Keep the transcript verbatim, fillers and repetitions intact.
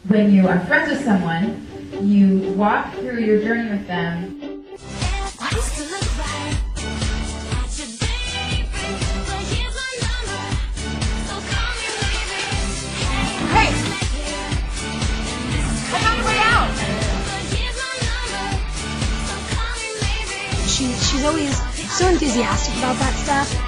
When you are friends with someone, you walk through your journey with them. Hey! I'm on the way out! She, she's always so enthusiastic about that stuff.